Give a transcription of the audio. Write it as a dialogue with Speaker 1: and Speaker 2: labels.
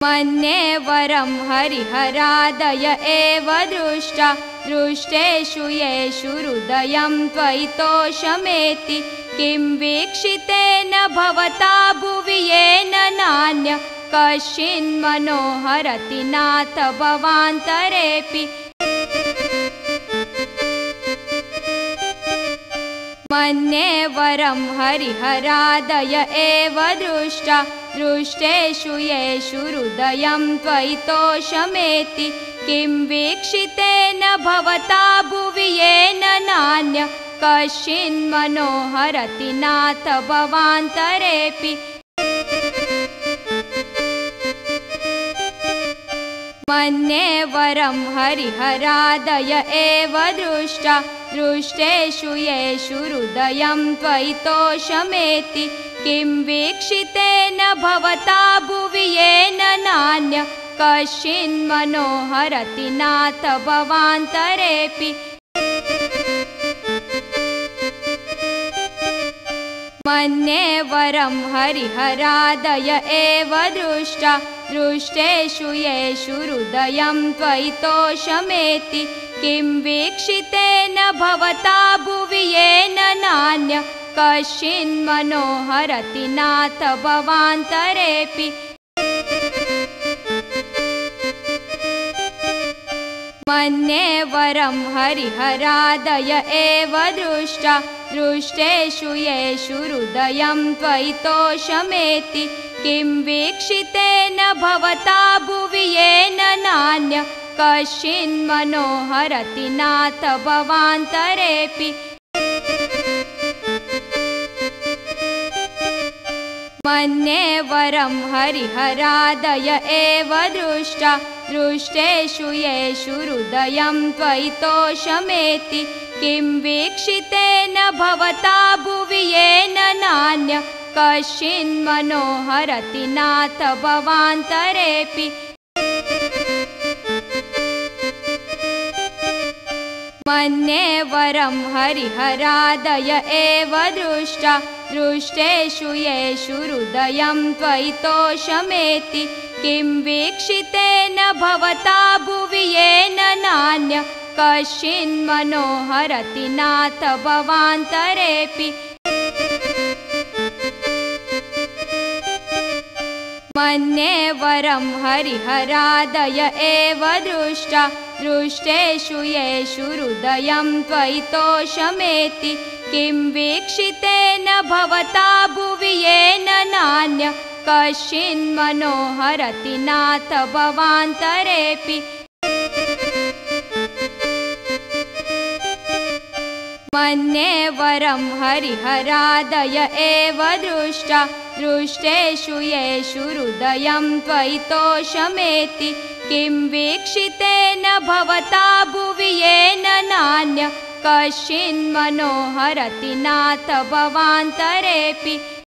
Speaker 1: मन्ये वरं हरिहरादय एव दृष्टा दृष्टेषु येषु हृदयं त्वयि तोषमेति किं वीक्षितेन भवता भुवि येन नान्य कश्चिन्मनोहरति नाथ भवान्तरेऽपि मन्ये वरं हरिहरादय एव दृष्टा दृष्टेषु येषु हृदयं त्वयि तोषमेति किं वीक्षितेन भवता भुवि येन नान्य कश्चिन्मनोहरति नाथ भवान्तरेऽपि मन्ये वरं हरिहरादय एव दृष्टा दृष्टेषु येषु हृदयं त्वयि तोषमेति किं वीक्षितेन भवता भुवि येन नान्य कश्चिन्मनोहरति नाथ भवान्तरेऽपि मन्ये वरं हरिहरादय एव दृष्टा दृष्टेषु येषु हृदयं त्वयि तोषमेति किं वीक्षितेन भवता भुवि येन नान्य कश्चिन्मनोहरति नाथ भवान्तरेऽपि मन्ये वरं हरिहरादय एव दृष्टा दृष्टेषु येषु हृदयं त्वयि तोषमेति किं वीक्षितेन भवता भुवि येन नान्य कश्चिन्मनोहरति नाथ भवान्तरेऽपि मन्ये वरं हरिहरादय एव दृष्टा दृष्टेषु येषु हृदयं त्वयि तोषमेति किं वीक्षितेन भवता भुवि येन नान्य कश्चिन्मनोहरति नाथ भवान्तरेऽपि मन्ये वरं हरिहरादय एव दृष्टा दृष्टेषु येषु हृदयं त्वयि तोषमेति किं वीक्षितेन भवता भुवि येन नान्य कश्चिन्मनोहरति नाथ भवान्तरेऽपि मन्ये वरं हरिहरादय एव दृष्टा दृष्टेषु येषु हृदयं त्वयि तोषमेति किं वीक्षितेन भवता भुवि येन नान्य कश्चिन्मनोहरति नाथ भवान्तरेऽपि मन्ये वरं हरिहरादय एव दृष्टा दृष्टेषु येषु हृदयं त्वयि तोषमेति किं वीक्षितेन भवता भुवि येन नान्य कश्चिन्मनोहरति नाथ भवान्तरेऽपि